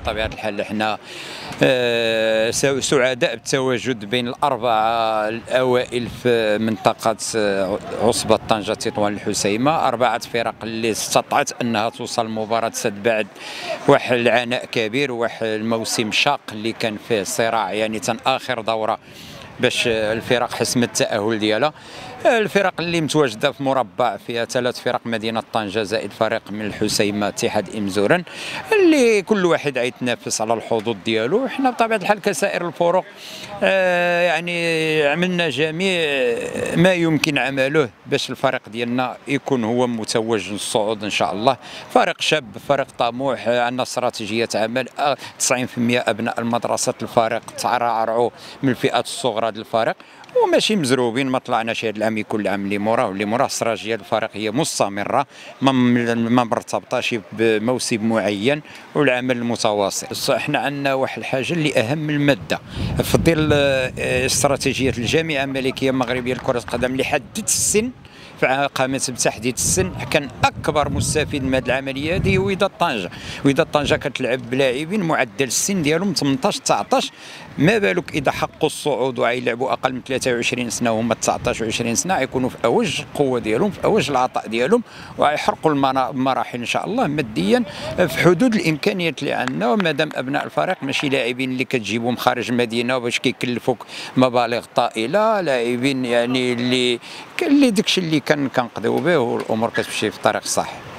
بطبيعة الحال احنا سعداء بالتواجد بين الأربعة الأوائل في منطقة عصبة طنجة تطوان الحسيمة، 4 فرق اللي استطاعت أنها توصل مباراة سد بعد واحد العناء كبير وواحد الموسم شاق اللي كان فيه صراع يعني آخر دورة باش الفرق حسمت التأهل ديالها. الفرق اللي متواجده في مربع فيها 3 فرق مدينه طنجه زائد فريق من الحسيمه اتحاد امزوران اللي كل واحد يتنافس على الحظوظ ديالو. احنا بطبيعه الحال كسائر الفرق يعني عملنا جميع ما يمكن عمله باش الفريق ديالنا يكون هو متوج للصعود ان شاء الله. فريق شاب، فريق طموح، عندنا استراتيجيه عمل 90% ابناء المدرسه الفريق ترعرعوا من الفئات الصغرى ديال الفريق وماشي مزروبين، ما طلعناش هذا العام يكون العام اللي موراه استراتيجيه الفريق هي مستمره ما مرتبطاش بموسم معين والعمل المتواصل. احنا عندنا واحد الحاجه اللي اهم من الماده في ظل استراتيجيه الجامعه الملكيه المغربيه لكره القدم اللي حددت السن قامت بتحديد السن. كان اكبر مستفيد من هذه العمليه هذه وداد طنجه. وداد طنجه كتلعب بلاعبين معدل السن ديالهم 18 19، ما بالك اذا حققوا الصعود ويلعبوا اقل من 23 سنه وهم 19 و20 سنه يكونوا في اوج القوه ديالهم، في اوج العطاء ديالهم، ويحرقوا المراحل ان شاء الله ماديا في حدود الامكانيات اللي عندنا. مادام ابناء الفريق ماشي لاعبين اللي كتجيبهم خارج المدينه باش كيكلفوك مبالغ طائله، لاعبين يعني اللي داكشي اللي كنقضيو به والامور كتمشي في الطريق الصح.